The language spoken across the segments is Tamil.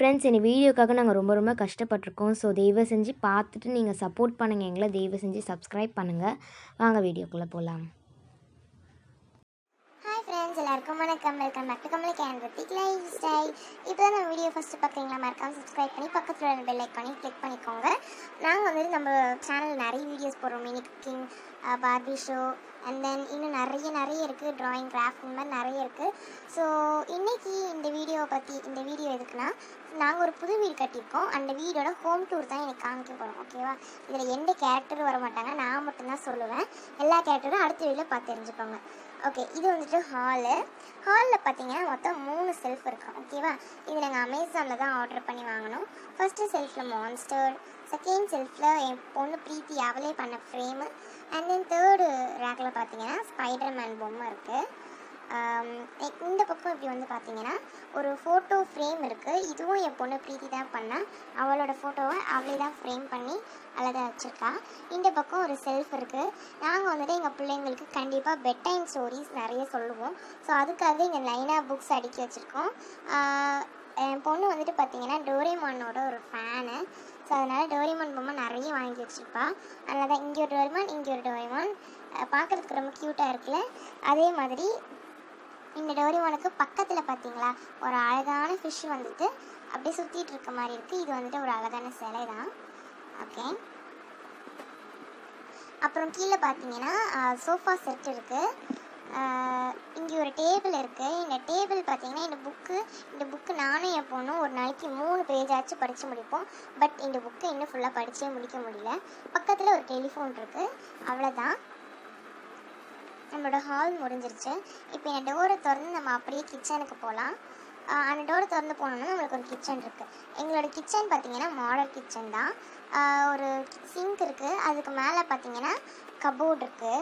ஃப்ரெண்ட்ஸ், இந்த வீடியோக்காக நாங்கள் ரொம்ப ரொம்ப கஷ்டப்பட்டிருக்கோம். ஸோ தயவு செஞ்சு பார்த்துட்டு நீங்கள் சப்போர்ட் பண்ணுங்கள். எங்களை தயவு செஞ்சு சப்ஸ்கிரைப் பண்ணுங்கள். வாங்க வீடியோக்குள்ளே போகலாம். ஹாய் ஃப்ரெண்ட்ஸ், எல்லாருக்கும் வணக்கம். Welcome back to Kamalik and Rithik lifestyle. இப்போ தான் நம்ம வீடியோ ஃபஸ்ட்டு பார்க்குறீங்களா, மறக்காமல் சப்ஸ்கிரைப் பண்ணி பக்கத்தில் உள்ள பெல் ஐக்கானையும் கிளிக் பண்ணிக்கோங்க. நாங்கள் வந்துட்டு நம்ம சேனலில் நிறைய வீடியோஸ் போடுறோம். Mini cooking, Barbie show, and then இன்னும் நிறைய இருக்குது. ட்ராயிங், கிராஃப்ட், இந்த மாதிரி நிறைய இருக்குது. ஸோ இன்றைக்கி இந்த வீடியோ எதுக்குன்னா, நாங்கள் ஒரு புது வீடு கட்டியிருக்கோம். அந்த வீடோட ஹோம் டூர் தான் எனக்கு காமிக்க போகிறோம். ஓகேவா? இதில் எந்த கேரக்டரும் வர மாட்டாங்க, நான் மட்டும்தான் சொல்லுவேன். எல்லா கேரக்டரும் அடுத்த வீடியோவில் பார்த்து தெரிஞ்சுக்கோங்க. ஓகே, இது வந்துட்டு ஹாலில் பார்த்தீங்கன்னா மொத்தம் 3 செல்ஃப் இருக்கும். ஓகேவா? இது நாங்கள் அமேசானில் தான் ஆர்டர் பண்ணி வாங்கினோம். ஃபஸ்ட்டு செல்ஃபில் மான்ஸ்டர், செகண்ட் செல்ஃபில் என் பொண்ணு ப்ரீத்தி அவளே பண்ண ஃப்ரேமு, அண்ட் தென் தேர்டு ரேக்கில் பார்த்தீங்கன்னா ஸ்பைடர்மேன் பொம்மை இருக்குது. இந்த பக்கம் இப்படி வந்து பார்த்தீங்கன்னா ஒரு ஃபோட்டோ ஃப்ரேம் இருக்குது. இதுவும் என் பொண்ணு ப்ரீத்தி தான் பண்ணால். அவளோட ஃபோட்டோவை அவளே தான் ஃப்ரேம் பண்ணி அழகாக வச்சுருக்கா. இந்த பக்கம் ஒரு செல்ஃப் இருக்குது. நாங்கள் வந்துட்டு எங்கள் பிள்ளைங்களுக்கு கண்டிப்பாக பெட் டைம் ஸ்டோரிஸ் நிறைய சொல்லுவோம். ஸோ அதுக்காக இங்கே லைனாக புக்ஸ் அடுக்கி வச்சுருக்கோம். என் பொண்ணு வந்துட்டு பார்த்திங்கன்னா டோரேமானோட ஒரு ஃபேனு. ஸோ அதனால் டோரேமான் பொம்மை நிறைய வாங்கி வச்சுருப்பா. அதனால தான் இங்கே ஒரு டோரேமான், இங்கே ஒரு டோரேமான் பார்க்குறதுக்கு ரொம்ப க்யூட்டாக இருக்குல்ல. அதே மாதிரி இந்த டோரேமானுக்கு பக்கத்தில் பார்த்தீங்களா ஒரு அழகான ஃபிஷ் வந்துட்டு அப்படியே சுற்றிட்டு இருக்க மாதிரி இருக்குது. இது வந்துட்டு ஒரு அழகான சிலை தான். ஓகே, அப்புறம் கீழே பார்த்தீங்கன்னா சோஃபா செட் இருக்குது. இங்கே ஒரு டேபிள் இருக்குது. இந்த டேபிள் பார்த்தீங்கன்னா இந்த புக்கு நானும் என் பொண்ணும் ஒரு நாளைக்கு 3 பேஜாச்சும் படித்து முடிப்போம். பட் இந்த புக்கை இன்னும் ஃபுல்லாக படித்தே முடிக்க முடியல. பக்கத்தில் ஒரு டெலிஃபோன் இருக்குது. அவ்வளோதான், நம்மளோட ஹால் முடிஞ்சிருச்சு. இப்போ இந்த டோரை திறந்து நம்ம அப்படியே கிச்சனுக்கு போகலாம். அந்த டோரை திறந்து போனோம்னா நம்மளுக்கு ஒரு கிச்சன் இருக்குது. எங்களோட கிச்சன் பார்த்திங்கன்னா மாடல் கிச்சன் தான். ஒரு சிங்க் இருக்குது. அதுக்கு மேலே பார்த்திங்கன்னா கபோர்ட் இருக்குது.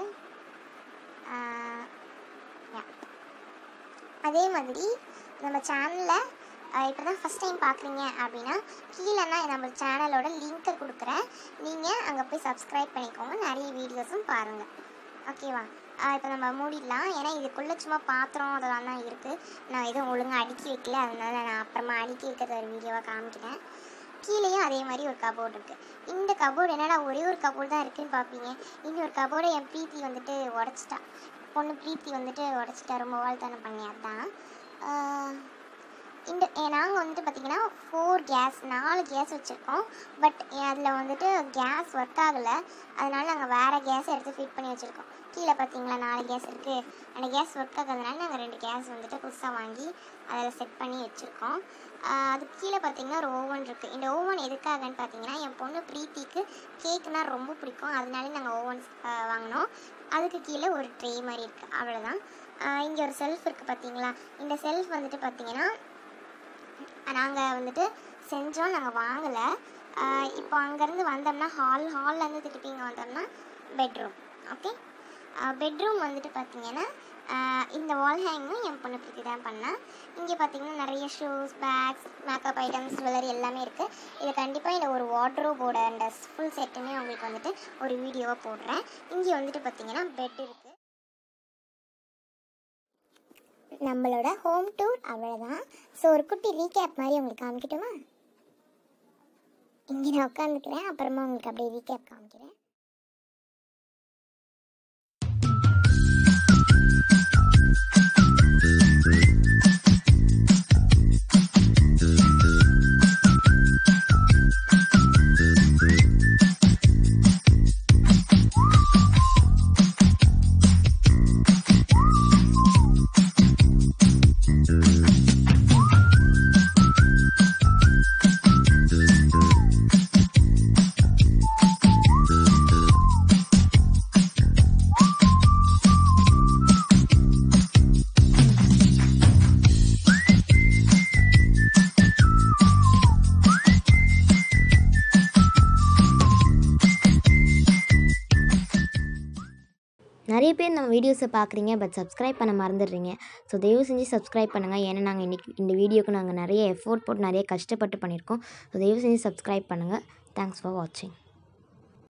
அதே மாதிரி நம்ம சேனலில் இப்போ தான் ஃபஸ்ட் டைம் பார்க்குறீங்க அப்படின்னா கீழே நான் நம்ம சேனலோட லிங்க்கை கொடுக்குறேன். நீங்கள் அங்கே போய் சப்ஸ்கிரைப் பண்ணிக்கோங்க. நிறைய வீடியோஸும் பாருங்கள். ஓகேவா? இப்போ நம்ம மூடிடலாம். ஏன்னா இதுக்குள்ளே சும்மா பாத்திரம் அதெல்லாம் தான் இருக்குது. நான் எதுவும் ஒழுங்காக அடுக்கி வைக்கல, அதனால நான் அப்புறமா அடுக்கி வைக்கிறத ஒரு வீடியோவாக காமிக்கிறேன். கீழேயும் அதே மாதிரி ஒரு கபோர்டு இருக்குது. இந்த கபோர்டு என்னடா ஒரே ஒரு கபோர்டு தான் இருக்குதுன்னு பார்ப்பீங்க. இன்னொரு கபோர்டை என் ப்ரீத்தி வந்துட்டு உடச்சிட்டா. பொண்ணு ப்ரீத்தி வந்துட்டு உடச்சிட்டா. ரொம்ப வாழ்த்தனம் பண்ணி. அதுதான் நாங்கள் வந்துட்டு பார்த்திங்கன்னா 4 கேஸ் வச்சுருக்கோம். பட் அதில் வந்துட்டு கேஸ் ஒர்க் ஆகலை. அதனால நாங்கள் வேறு கேஸை எடுத்து ஃபிட் பண்ணி வச்சுருக்கோம். கீழே பார்த்தீங்களா 4 கேஸ் இருக்குது. அந்த கேஸ் ஒர்க் ஆகிறதுனால நாங்கள் 2 கேஸ் வந்துட்டு புதுசாக வாங்கி அதில் செட் பண்ணி வச்சுருக்கோம். அதுக்கு கீழே பார்த்திங்கன்னா ஒரு ஓவன் இருக்குது. இந்த ஓவன் எதுக்காகன்னு பார்த்தீங்கன்னா என் பொண்ணு ப்ரீத்திக்கு கேக்குனால் ரொம்ப பிடிக்கும். அதனால நாங்கள் ஓவன்ஸ் வாங்கினோம். அதுக்கு கீழே ஒரு ட்ரே மாதிரி இருக்குது. அவ்வளோதான். இங்கே ஒரு செல்ஃப் இருக்குது பார்த்தீங்களா. இந்த செல்ஃப் வந்துட்டு பார்த்திங்கன்னா நாங்கள் வந்துட்டு செஞ்சோம், நாங்கள் வாங்கலை. இப்போ அங்கேருந்து வந்தோம்னா ஹால்லேருந்து திருப்பி இங்கே வந்தோம்னா பெட்ரூம். ஓகே, பெட்ரூம் வந்துட்டு பார்த்திங்கன்னா இந்த வால் ஹேங்கும் என் பொண்ணு பற்றி தான் பண்ணேன். இங்கே பார்த்திங்கன்னா நிறைய shoes, bags, makeup items, jewellery எல்லாமே இருக்குது. இது கண்டிப்பாக இந்த ஒரு வார்ட்ரோபோட அந்த ஃபுல் செட்டுமே உங்களுக்கு வந்துட்டு ஒரு வீடியோவாக போடுறேன். இங்கே வந்துட்டு பார்த்திங்கன்னா பெட் இருக்குது. நம்மளோட ஹோம் டூர் அவ்வளோதான். ஸோ ஒரு குட்டி ரீகேப் மாதிரி உங்களுக்கு காமிக்கட்டுமா? இங்கே நான் உட்காந்துக்கிறேன், அப்புறமா உங்களுக்கு அப்படியே ரீகேப் காமிக்கிறேன். நிறைய பேர் நம்ம வீடியோஸை பார்க்குறீங்க, பட் சப்ஸ்கிரைப் பண்ண மறந்துடுறீங்க. ஸோ தயவு செஞ்சு சப்ஸ்கிரைப் பண்ணுங்கள். ஏன்னா நாங்கள் இன்றைக்கி இந்த வீடியோக்கு நாங்கள் நிறைய எஃபோர்ட் போட்டு நிறைய கஷ்டப்பட்டு பண்ணியிருக்கோம். ஸோ தயவு செஞ்சு சப்ஸ்கிரைப் பண்ணுங்கள். தேங்க்ஸ் ஃபார் வாட்சிங்.